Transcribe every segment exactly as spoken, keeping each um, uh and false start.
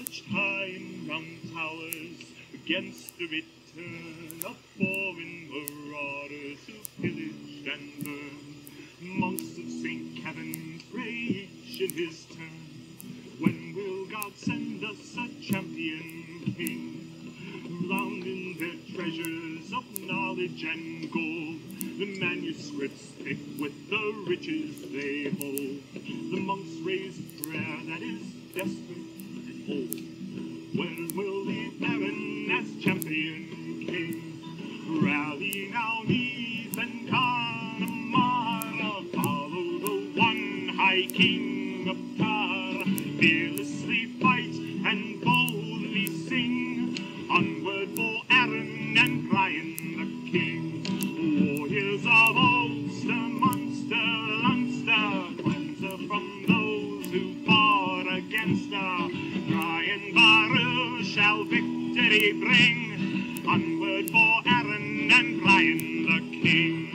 Much time round towers against the return of foreign marauders who pillaged and burned. Monks of Saint Kevin pray each in his turn, when will God send us a champion king? Round in their treasures of knowledge and gold, the manuscripts thick with the riches they hold. The monks raise prayer that is desperate and bold. When will the Baron as champion king rally now neath and Connemara, follow the one high king of Tara, fearlessly fight and boldly sing, onward for Arran and Brian the king. Warriors of Ulster, Munster, Leinster, cleanse her from those who fought against her. Brian Baru shall victory bring, onward for Arran and Brian the king.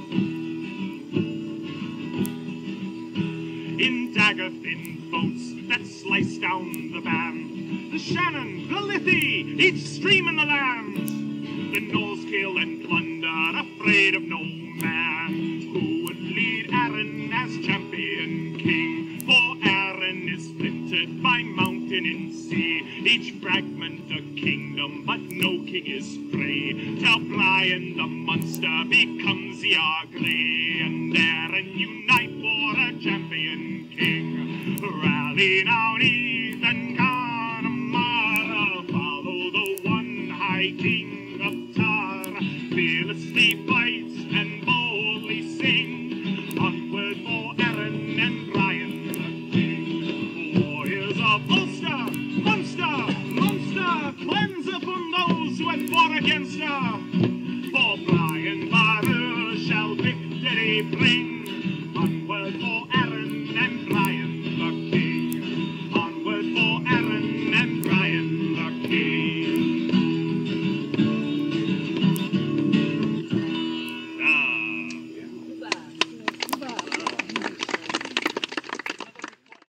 In dagger-thin boats that slice down the band, the Shannon, the Liffey, each stream in the land, the Norse kill and plunder, afraid of no man. Who would lead Arran as champion king? For Arran is splintered by mountain and sea, each fragment a kingdom, but no king is free, till Brian the Munster becomes the ugly, and Arran unite for a champion king. Rally now neath and Connemara, follow the one high king of Tara, fearlessly fight and boldly sing, onward for Arran and Brian the king. Warriors of Ulster, Munster, Munster, cleanse her from those who had fought against her.